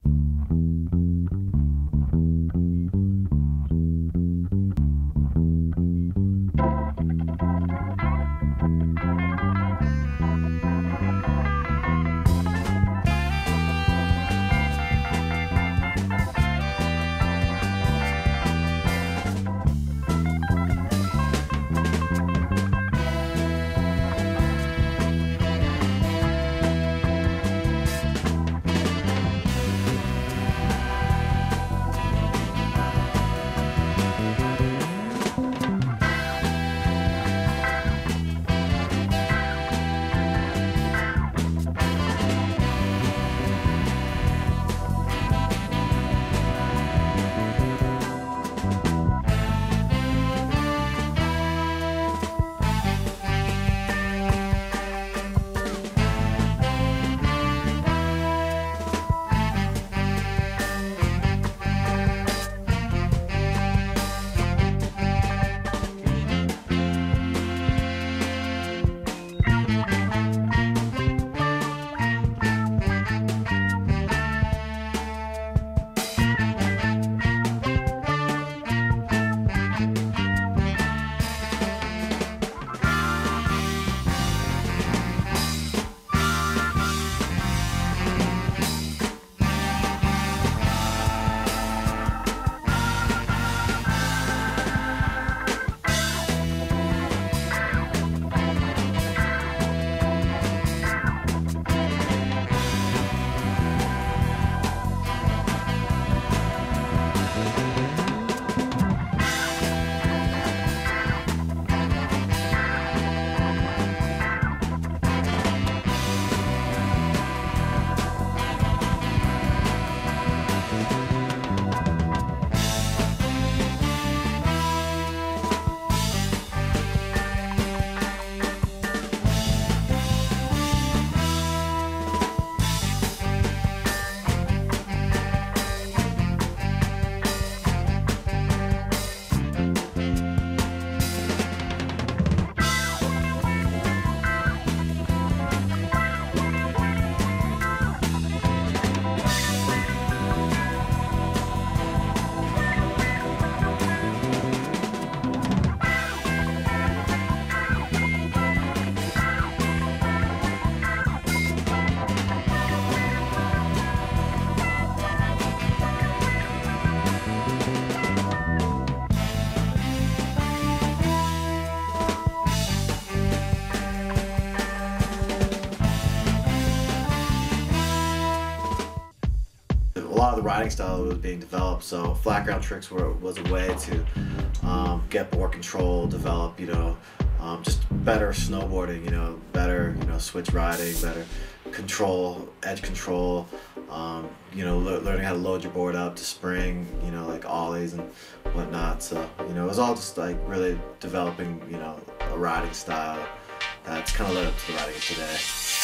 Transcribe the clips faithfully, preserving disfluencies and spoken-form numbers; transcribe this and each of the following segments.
A lot of the riding style was being developed, so flat ground tricks were was a way to um, get more control, develop, you know, um, just better snowboarding, you know, better, you know, switch riding, better control, edge control, um, you know, le learning how to load your board up to spring, you know, like ollies and whatnot. So, you know, it was all just like really developing, you know, a riding style that's kind of led up to the riding of today.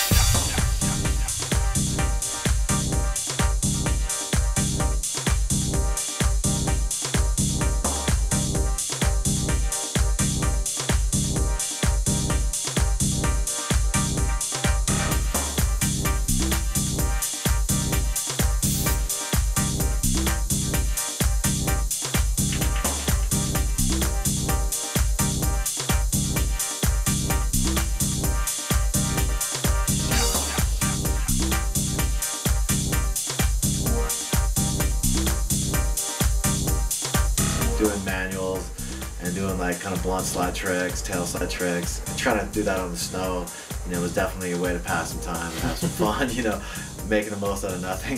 Doing manuals and doing like kind of blunt slide tricks, tail slide tricks, and trying to do that on the snow, you know, was definitely a way to pass some time and have some fun, you know, making the most out of nothing.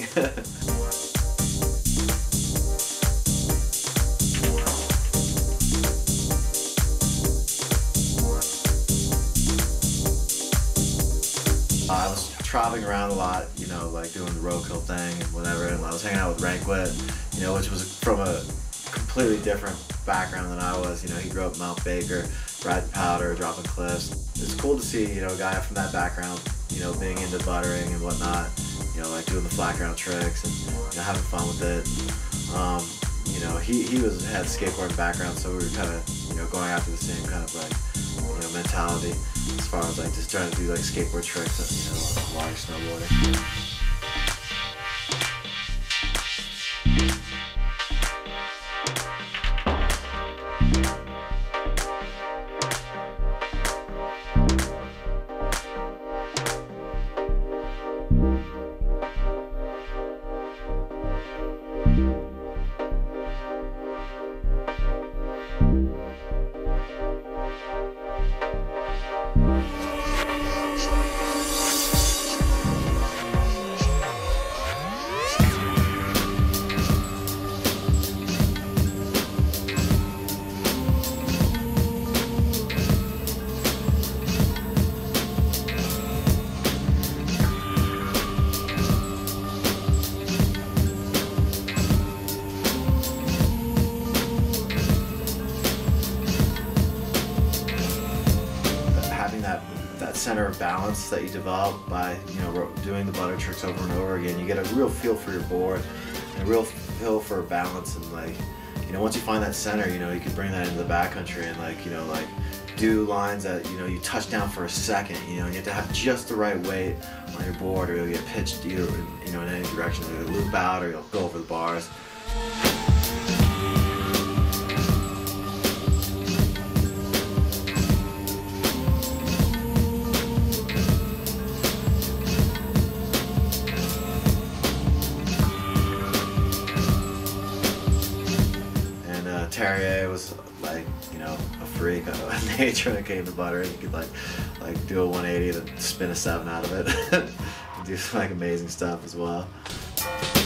I was traveling around a lot, you know, like doing the road kill thing and whatever, and I was hanging out with Rankwit, you know, which was from a completely different background than I was. You know, he grew up in Mount Baker, riding powder, dropping cliffs. It's cool to see, you know, a guy from that background, you know, being into buttering and whatnot, you know, like doing the flat ground tricks and, you know, having fun with it. Um, you know, he, he was had a skateboarding background, so we were kind of, you know, going after the same kind of like, you know, mentality as far as like just trying to do like skateboard tricks, you know, while you're snowboarding. center of balance that you develop by, you know, doing the butter tricks over and over again. You get a real feel for your board, and a real feel for balance, and like, you know, once you find that center, you know, you can bring that into the backcountry and like, you know, like do lines that, you know, you touch down for a second, you know, and you have to have just the right weight on your board, or you'll get pitched either, you know, in any direction. You'll loop out or you'll go over the bars. Terrier was like, you know, a freak of nature when it came to butter. You could like like do a one eighty and spin a seven out of it and do some like amazing stuff as well.